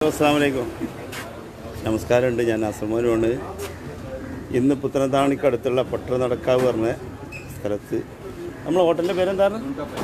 അസ്സലാമലൈക്കും. നമസ്കാരമുണ്ട്. ഞാൻ അസമനുമാണ്. ഇന്ന് പുത്തനത്താണിക്കടുത്തുള്ള പട്ടണനടക്കാവ് പറഞ്ഞ സ്ഥലത്ത് നമ്മൾ ഹോട്ടലിൻ്റെ പേരെന്താണ്?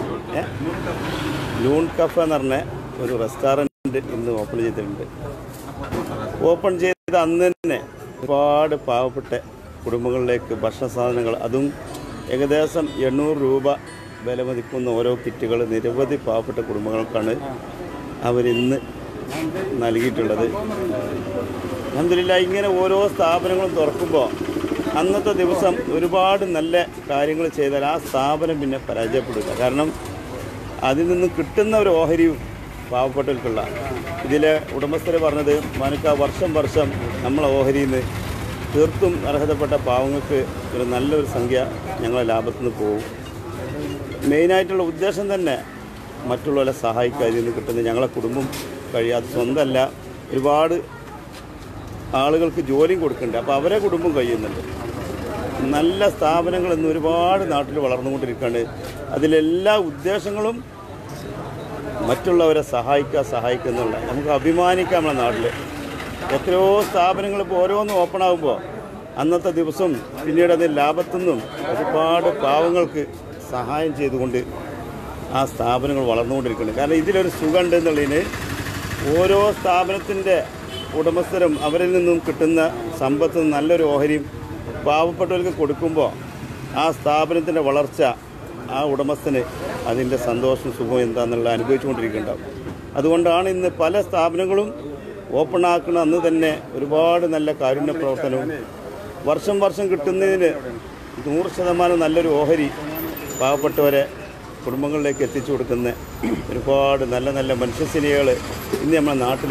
ലൂൺ കഫ എന്ന് പറഞ്ഞ ഒരു റെസ്റ്റോറൻറ്റ് ഇന്ന് ഓപ്പൺ ചെയ്തിട്ടുണ്ട്. ഓപ്പൺ ചെയ്ത അന്ന് തന്നെ ഒരുപാട് പാവപ്പെട്ട കുടുംബങ്ങളിലേക്ക് ഭക്ഷണ സാധനങ്ങൾ, അതും ഏകദേശം 800 രൂപ വില മതിക്കുന്ന ഓരോ കിറ്റുകൾ നിരവധി പാവപ്പെട്ട കുടുംബങ്ങൾക്കാണ് അവരിന്ന് നൽകിയിട്ടുള്ളത്. അൽഹംദുലില്ലാഹ്, ഇങ്ങനെ ഓരോ സ്ഥാപനങ്ങളും തുറക്കുമ്പോൾ അന്നത്തെ ദിവസം ഒരുപാട് നല്ല കാര്യങ്ങൾ ചെയ്താൽ ആ സ്ഥാപനം പിന്നെ പരാജയപ്പെടില്ല. കാരണം അതിൽ നിന്ന് കിട്ടുന്ന ഒരു ഓഹരിയും പാവപ്പെട്ടവർക്കുള്ള. ഇതിലെ ഉടമസ്ഥർ പറഞ്ഞത്, മനക്ക് വർഷം വർഷം നമ്മളെ ഓഹരിയിൽ നിന്ന് തീർത്തും അർഹതപ്പെട്ട പാവങ്ങൾക്ക് ഒരു നല്ലൊരു സംഖ്യ ഞങ്ങളെ ലാഭത്തിൽ നിന്ന് പോകും. മെയിനായിട്ടുള്ള ഉദ്ദേശം തന്നെ മറ്റുള്ളവരെ സഹായിക്കുക. ഇതിൽ നിന്ന് കിട്ടുന്നത് ഞങ്ങളെ കുടുംബം കഴിയാതെ, സ്വന്തമല്ല, ഒരുപാട് ആളുകൾക്ക് ജോലിയും കൊടുക്കുന്നുണ്ട്. അപ്പോൾ അവരെ കുടുംബം കഴിയുന്നുണ്ട്. നല്ല സ്ഥാപനങ്ങൾ ഇന്ന് ഒരുപാട് നാട്ടിൽ വളർന്നുകൊണ്ടിരിക്കുകയാണ്. അതിലെല്ലാ ഉദ്ദേശങ്ങളും മറ്റുള്ളവരെ സഹായിക്കുക എന്നുള്ള, നമുക്ക് അഭിമാനിക്കാം. നമ്മുടെ നാട്ടിൽ എത്രയോ സ്ഥാപനങ്ങൾ ഇപ്പോൾ ഓരോന്നും ഓപ്പൺ ആകുമ്പോൾ അന്നത്തെ ദിവസം പിന്നീട് അതിൽ ലാഭത്തുനിന്നും ഒരുപാട് പാവങ്ങൾക്ക് സഹായം ചെയ്തുകൊണ്ട് ആ സ്ഥാപനങ്ങൾ വളർന്നുകൊണ്ടിരിക്കുന്നുണ്ട്. കാരണം ഇതിലൊരു സുഖമുണ്ട് എന്നുള്ളതിന് ഓരോ സ്ഥാപനത്തിൻ്റെ ഉടമസ്ഥരും അവരിൽ നിന്നും കിട്ടുന്ന സമ്പത്ത് നല്ലൊരു ഓഹരിയും പാവപ്പെട്ടവർക്ക് കൊടുക്കുമ്പോൾ ആ സ്ഥാപനത്തിൻ്റെ വളർച്ച ആ ഉടമസ്ഥന് അതിൻ്റെ സന്തോഷം സുഖം എന്താണെന്നുള്ള അനുഭവിച്ചുകൊണ്ടിരിക്കുന്നുണ്ടാവും. അതുകൊണ്ടാണ് ഇന്ന് പല സ്ഥാപനങ്ങളും ഓപ്പൺ ആക്കുന്ന അന്ന് തന്നെ ഒരുപാട് നല്ല കാരുണ്യ പ്രവർത്തനവും വർഷം വർഷം കിട്ടുന്നതിന് 100% നല്ലൊരു ഓഹരി പാവപ്പെട്ടവരെ കുടുംബങ്ങളിലേക്ക് എത്തിച്ചു കൊടുക്കുന്ന ഒരുപാട് നല്ല നല്ല മനുഷ്യസ്നേഹികൾ ഇന്ന് നമ്മുടെ നാട്ടിൽ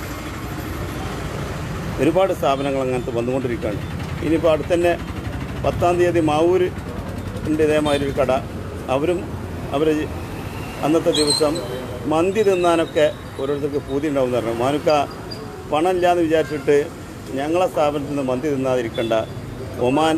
ഒരുപാട് സ്ഥാപനങ്ങൾ അങ്ങനത്തെ വന്നുകൊണ്ടിരിക്കുകയാണ്. ഇനിയിപ്പോൾ അടുത്തന്നെ 10-ാം തീയതി മാവൂർ ഉണ്ട് ഇതേമാതിരി ഒരു കട. അവർ അന്നത്തെ ദിവസം മന്തി തിന്നാനൊക്കെ ഓരോരുത്തർക്ക് പൂതി ഉണ്ടാവുമെന്ന് പറഞ്ഞു. മാനുക്ക പണം ഇല്ലയെന്ന് വിചാരിച്ചിട്ട് ഞങ്ങളെ സ്ഥാപനത്തിൽ നിന്ന് മന്തി തിന്നാതിരിക്കേണ്ട, ഒമാൻ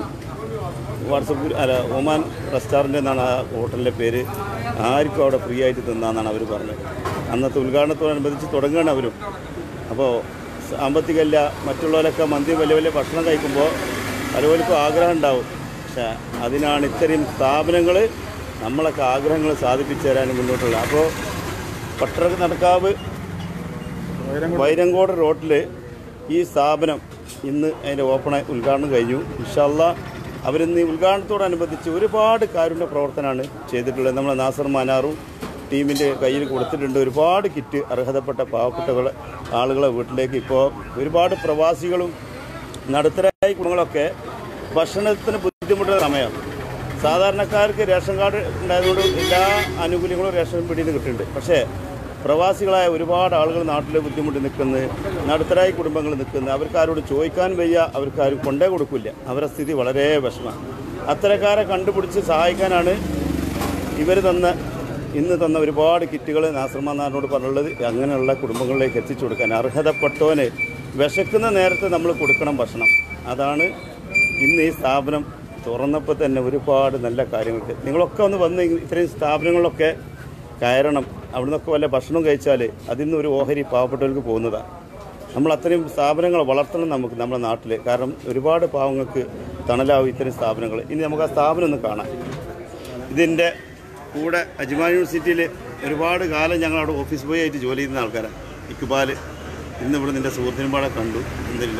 ഒമാൻ റെസ്റ്റോറൻറ്റ് എന്നാണ് ആ ഹോട്ടലിൻ്റെ പേര്, ആർക്കും അവിടെ ഫ്രീ ആയിട്ട് തിന്നാന്നാണ് അവർ പറഞ്ഞത്. അന്നത്തെ ഉദ്ഘാടനത്തോടനുബന്ധിച്ച് തുടങ്ങുകയാണ് അവരും. അപ്പോൾ സാമ്പത്തികമല്ല, മറ്റുള്ളവരൊക്കെ മന്തി വലിയ വലിയ ഭക്ഷണം കഴിക്കുമ്പോൾ പലവർക്കും ആഗ്രഹം ഉണ്ടാവും. പക്ഷേ അതിനാണ് ഇത്രയും സ്ഥാപനങ്ങൾ നമ്മളൊക്കെ ആഗ്രഹങ്ങൾ സാധിപ്പിച്ചു തരാനും മുന്നോട്ടുള്ളത്. അപ്പോൾ പട്ടണനടക്കാവ് വൈരങ്കോട് റോഡിൽ ഈ സ്ഥാപനം ഇന്ന് അതിൻ്റെ ഉദ്ഘാടനം കഴിഞ്ഞു. ഇൻഷാ അല്ലാഹ് അവരിന്ന് ഈ ഉദ്ഘാടനത്തോടനുബന്ധിച്ച് ഒരുപാട് കാരുണ്യ പ്രവർത്തനമാണ് ചെയ്തിട്ടുള്ളത്. നമ്മളെ നാസർ മാനാറും ടീമിൻ്റെ കയ്യിൽ കൊടുത്തിട്ടുണ്ട്. ഒരുപാട് കിറ്റ് അർഹതപ്പെട്ട പാവപ്പെട്ട ആളുകളെ വീട്ടിലേക്ക്. ഇപ്പോൾ ഒരുപാട് പ്രവാസികളും നടുത്തരായ കുടുംബങ്ങളൊക്കെ ഭക്ഷണത്തിന് ബുദ്ധിമുട്ടുന്ന സമയം. സാധാരണക്കാർക്ക് റേഷൻ കാർഡ് ഉണ്ടായതുകൊണ്ട് എല്ലാ ആനുകൂല്യങ്ങളും റേഷൻ പിടിയിൽ നിന്ന് കിട്ടുന്നുണ്ട്. പക്ഷേ പ്രവാസികളായ ഒരുപാട് ആളുകൾ നാട്ടിൽ ബുദ്ധിമുട്ടി നിൽക്കുന്നത്, നടുത്തരായ കുടുംബങ്ങൾ നിൽക്കുന്നത്, അവർക്കാരോട് ചോദിക്കാൻ വയ്യ, അവർക്കാരും കൊണ്ടേ കൊടുക്കില്ല. അവരുടെ സ്ഥിതി വളരെ വിഷമമാണ്. അത്തരക്കാരെ കണ്ടുപിടിച്ച് സഹായിക്കാനാണ് ഇവർ ഇന്ന് തന്ന ഒരുപാട് കിറ്റുകൾ നാസർമാനാറിനോട് പറഞ്ഞുള്ളത്. അങ്ങനെയുള്ള കുടുംബങ്ങളിലേക്ക് എത്തിച്ചു കൊടുക്കാൻ അർഹതപ്പെട്ടവന് വിശക്കുന്ന നേരത്തെ നമ്മൾ കൊടുക്കണം ഭക്ഷണം. അതാണ് ഇന്ന് ഈ സ്ഥാപനം തുറന്നപ്പോൾ തന്നെ ഒരുപാട് നല്ല കാര്യങ്ങൾക്ക്. നിങ്ങളൊക്കെ ഒന്ന് വന്ന് ഇത്രയും സ്ഥാപനങ്ങളിലൊക്കെ കയറണം. അവിടെ നിന്നൊക്കെ വല്ല ഭക്ഷണം കഴിച്ചാൽ അതിൽ നിന്ന് ഒരു ഓഹരി പാവപ്പെട്ടവർക്ക് പോകുന്നതാണ്. നമ്മൾ അത്രയും സ്ഥാപനങ്ങൾ വളർത്തണം നമുക്ക് നമ്മുടെ നാട്ടിൽ. കാരണം ഒരുപാട് പാവങ്ങൾക്ക് തണലാവും ഇത്തരം സ്ഥാപനങ്ങൾ. ഇനി നമുക്ക് ആ സ്ഥാപനം ഒന്ന് കാണാം. ഇതിൻ്റെ കൂടെ അജ്മാൻ യൂണിവേഴ്സിറ്റിയിൽ ഒരുപാട് കാലം ഞങ്ങളവിടെ ഓഫീസ് ബോയ് ആയിട്ട് ജോലി ചെയ്യുന്ന ആൾക്കാരാണ്. ഇക്ബാൽ ഇന്നിവിടെ നിൻ്റെ സുഹൃത്തിനുപാടെ കണ്ടു. എന്തില്ല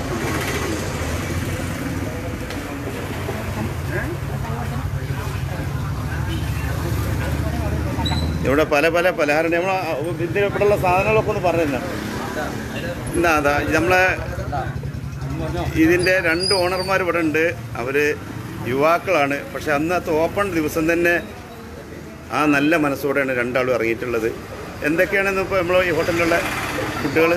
ഇവിടെ പല പല പലഹാരം നമ്മൾ ഇതിൻ്റെ ഇവിടെയുള്ള സാധനങ്ങളൊക്കെ ഒന്ന് പറഞ്ഞു തന്നെ. എന്താ അതാ നമ്മളെ ഇതിൻ്റെ 2 ഓണർമാർ ഇവിടെ ഉണ്ട്. അവർ യുവാക്കളാണ്. പക്ഷെ അന്നത്തെ ഓപ്പൺ ദിവസം തന്നെ ആ നല്ല മനസ്സോടെയാണ് 2 ആളും ഇറങ്ങിയിട്ടുള്ളത്. എന്തൊക്കെയാണെന്ന് ഇപ്പോൾ നമ്മൾ ഈ ഹോട്ടലിലുള്ള ഫുഡുകൾ?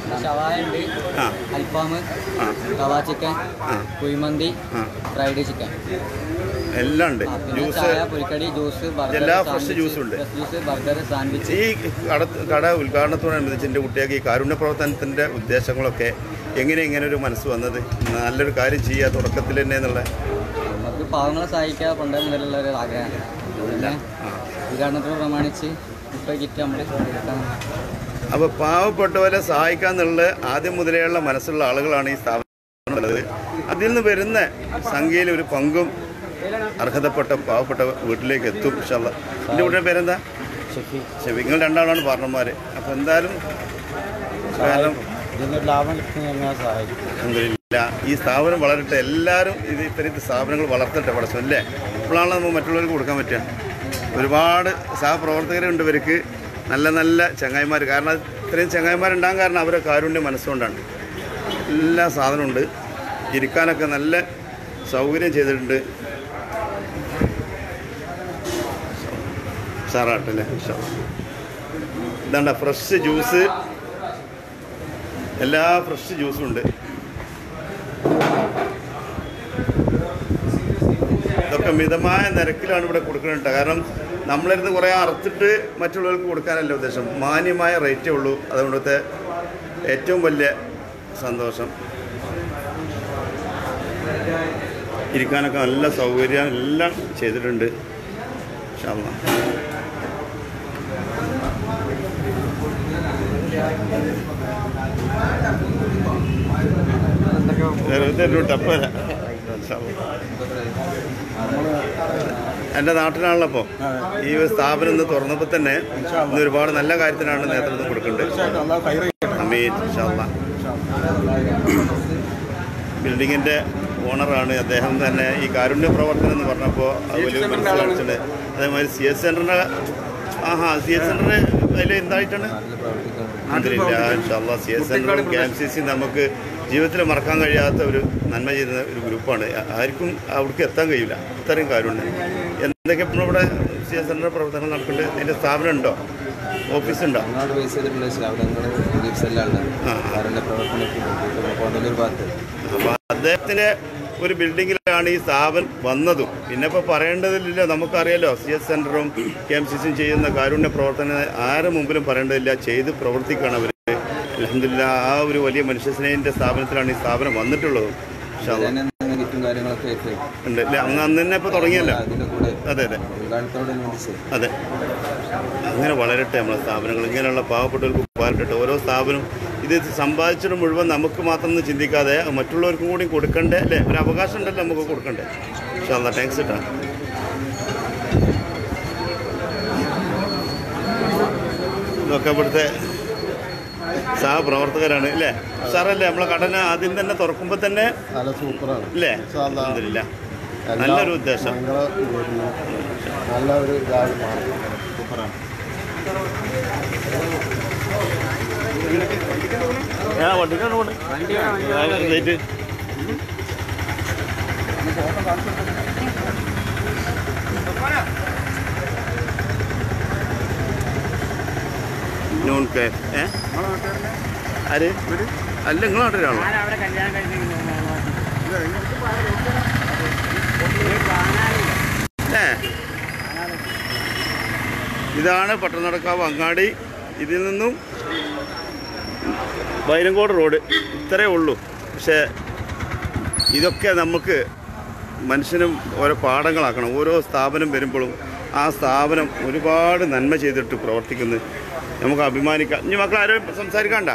അൽഫാം, കവ ചിക്കൻ, കുഴിമന്തി, ഫ്രൈഡ് ചിക്കൻ എല്ലാം ഉണ്ട്. ജ്യൂസ്, ജ്യൂസ്, എല്ലാ ഫ്രഷ് ജ്യൂസും ഉണ്ട്. Burger, sandwich. ഈ കട ഉദ്ഘാടനത്തോടനുബന്ധിച്ച് എൻ്റെ കുട്ടികൾക്ക് ഈ കാരുണ്യ പ്രവർത്തനത്തിൻ്റെ ഉദ്ദേശങ്ങളൊക്കെ ഇങ്ങനെ ഒരു മനസ്സ് വന്നത്? നല്ലൊരു കാര്യം ചെയ്യുക തുടക്കത്തിൽ തന്നെ എന്നുള്ള നമുക്ക് പാവങ്ങളെ സഹായിക്കുക പണ്ടേ മുതലുള്ള ഒരു ആഗ്രഹമാണ്. പിന്നെ ഉദ്ഘാടനത്തോട് പ്രമാണിച്ച് ഇപ്പോൾ കിറ്റ് നമ്മൾ അപ്പോൾ പാവപ്പെട്ടവരെ സഹായിക്കാന്നുള്ള ആദ്യം മുതലെയുള്ള മനസ്സുള്ള ആളുകളാണ് ഈ സ്ഥാപനം ഉള്ളത്. അതിൽ നിന്ന് വരുന്ന സംഖ്യയിൽ ഒരു പങ്കും അർഹതപ്പെട്ട പാവപ്പെട്ട വീട്ടിലേക്ക് എത്തും. ഇൻഷാ അല്ലാഹ്. എൻ്റെ വീട്ടിലെ പേരെന്താ? ഷെഫി. നിങ്ങൾ രണ്ടാളാണ് പാർട്ണർമാർ. അപ്പോൾ എന്തായാലും കാരണം അൽഹംദുലില്ലാ ഈ സ്ഥാപനം വളരട്ടെ. എല്ലാവരും ഇത്തരത്തിൽ സ്ഥാപനങ്ങൾ വളർത്തട്ടെ പടച്ചോൻ അല്ലേ. ഇപ്പോഴാണ് നമുക്ക് മറ്റുള്ളവർക്ക് കൊടുക്കാൻ പറ്റുക. ഒരുപാട് സഹപ്രവർത്തകരുണ്ട് ഇവർക്ക്, നല്ല നല്ല ചങ്ങായിമാർ. കാരണം ഇത്രയും ചങ്ങായിമാരുണ്ടാകാൻ കാരണം അവരെ കാരുണ്യ മനസ്സുകൊണ്ടാണ്. എല്ലാ സാധനമുണ്ട്, ഇരിക്കാനൊക്കെ നല്ല സൗകര്യം ചെയ്തിട്ടുണ്ട്. സാറാട്ടല്ലേ ഇതാണ്ട ഫ്രഷ് ജ്യൂസ്, എല്ലാ ഫ്രഷ് ജ്യൂസും ഉണ്ട്. ഇതൊക്കെ മിതമായ നിരക്കിലാണ് ഇവിടെ കൊടുക്കുന്നുണ്ട്. കാരണം നമ്മളിരുന്ന് കുറേ അറുത്തിട്ട് മറ്റുള്ളവർക്ക് കൊടുക്കാനല്ല ഉദ്ദേശം, മാന്യമായ റേറ്റേ ഉള്ളൂ. അതുകൊണ്ടത്തെ ഏറ്റവും വലിയ സന്തോഷം. ഇരിക്കാനൊക്കെ നല്ല സൗകര്യം എല്ലാം ചെയ്തിട്ടുണ്ട്. ഇൻഷാ അല്ലാഹ്. ടപ്പല്ല എൻ്റെ നാട്ടിലാണല്ലോ. അപ്പോൾ ഈ സ്ഥാപനം ഇന്ന് തുറന്നപ്പോൾ തന്നെ ഇന്ന് ഒരുപാട് നല്ല കാര്യത്തിനാണ് നേതൃത്വം കൊടുക്കേണ്ടത്. അമീൻ ഇൻഷാ അല്ലാഹ്. ബിൽഡിങ്ങിൻ്റെ ഓണറാണ് അദ്ദേഹം തന്നെ. ഈ കാരുണ്യ പ്രവർത്തനം എന്ന് പറഞ്ഞപ്പോൾ അത് വലിയ മനസ്സിലാക്കിയിട്ടുണ്ട്. അതേമാതിരി സി എസ് സെൻ്ററിൻ്റെ സി എസ് സെൻ്ററിന് അതിൽ എന്തായിട്ടാണ് ഇൻഷാ അല്ലാഹ്. സി എസ് സെൻ്ററും KMCC നമുക്ക് ജീവിതത്തിൽ മറക്കാൻ കഴിയാത്ത ഒരു നന്മ ചെയ്യുന്ന ഒരു ഗ്രൂപ്പാണ്. ആർക്കും അവിടേക്ക് എത്താൻ കഴിയില്ല, ഇത്രയും കാര്യമുണ്ട്. എന്തൊക്കെ ഇപ്പോൾ ഇവിടെ സി എസ് സെൻ്റർ പ്രവർത്തനങ്ങൾ നടക്കുന്നുണ്ട്? അതിൻ്റെ സ്ഥാപനം ഉണ്ടോ, ഓഫീസുണ്ടോ? അപ്പോൾ അദ്ദേഹത്തിൻ്റെ ഒരു ബിൽഡിങ്ങിലാണ് ഈ സ്ഥാപനം വന്നതും. പിന്നെ ഇപ്പോൾ പറയേണ്ടതില്ല, നമുക്കറിയാലോ സി എസ് സെൻ്ററും KMCC ചെയ്യുന്ന കാരുണ്യ പ്രവർത്തനം ആരും മുമ്പിലും പറയേണ്ടതില്ല, ചെയ്ത് പ്രവർത്തിക്കുകയാണ് അവർ. അൽഹംദുലില്ലാ ആ ഒരു വലിയ മനുഷ്യസ്നേഹിൻ്റെ സ്ഥാപനത്തിലാണ് ഈ സ്ഥാപനം വന്നിട്ടുള്ളത്. ഉണ്ട് അല്ലേ? അന്ന് തന്നെ ഇപ്പോൾ തുടങ്ങിയല്ലോ. അതെ അതെ അതെ. അങ്ങനെ വളരട്ടെ നമ്മളെ സ്ഥാപനങ്ങൾ, ഇങ്ങനെയുള്ള പാവപ്പെട്ടവർക്ക് വളരട്ടെ. ഓരോ സ്ഥാപനം ഇത് സമ്പാദിച്ചിട്ട് മുഴുവൻ നമുക്ക് മാത്രം ഒന്ന് ചിന്തിക്കാതെ മറ്റുള്ളവർക്കും കൂടി കൊടുക്കണ്ടേ അല്ലേ? ഒരു അവകാശം ഉണ്ടല്ലോ നമുക്ക് കൊടുക്കണ്ടേ. ഇൻഷാ അല്ലാഹ്. താങ്ക്സ് കേട്ടോ. ഇതൊക്കെ ഇവിടുത്തെ സഹപ്രവർത്തകരാണ് അല്ലേ? സാറല്ലേ നമ്മളെ കടന ആദ്യം തന്നെ തുറക്കുമ്പോൾ തന്നെ അല്ലേ? അൽഹംദുലില്ലാ നല്ലൊരു ഉദ്ദേശം. ആര് അല്ല നിങ്ങൾ നാട്ടിലാണോ? ഇതാണ് പട്ടണക്കാവ് അങ്ങാടി. ഇതിൽ നിന്നും വൈരങ്കോട് റോഡ് ഇത്രയേ ഉള്ളൂ. പക്ഷേ ഇതൊക്കെ നമുക്ക് മനുഷ്യനും ഓരോ പാഠങ്ങളാക്കണം. ഓരോ സ്ഥാപനം വരുമ്പോഴും ആ സ്ഥാപനം ഒരുപാട് നന്മ ചെയ്തിട്ട് പ്രവർത്തിക്കുന്നത് നമുക്ക് അഭിമാനിക്കാം. ഇനി മക്കൾ ആരും സംസാരിക്കണ്ട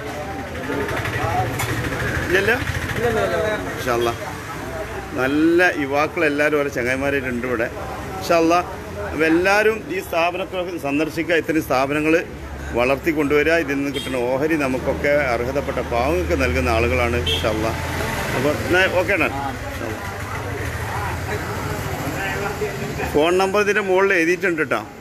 ഇല്ലല്ലോ? ഇൻഷാ അല്ലാഹ്. നല്ല യുവാക്കളെല്ലാവരും ഓരോ ചങ്ങായിമാരായിട്ടുണ്ട് ഇവിടെ. ഇൻഷാ അല്ലാഹ്. അപ്പോൾ എല്ലാവരും ഈ സ്ഥാപനങ്ങളൊക്കെ സന്ദർശിക്കുക, ഇത്തരം സ്ഥാപനങ്ങൾ വളർത്തിക്കൊണ്ടുവരിക. ഇതിൽ നിന്ന് കിട്ടുന്ന ഓഹരി നമുക്കൊക്കെ അർഹതപ്പെട്ട പാവങ്ങൾക്ക് നൽകുന്ന ആളുകളാണ്. ഇൻഷാ അല്ലാഹ്. അപ്പോൾ ഓക്കെ ആണ്. ഫോൺ നമ്പർ ഇതിൻ്റെ മുകളിൽ എഴുതിയിട്ടുണ്ട് കേട്ടോ.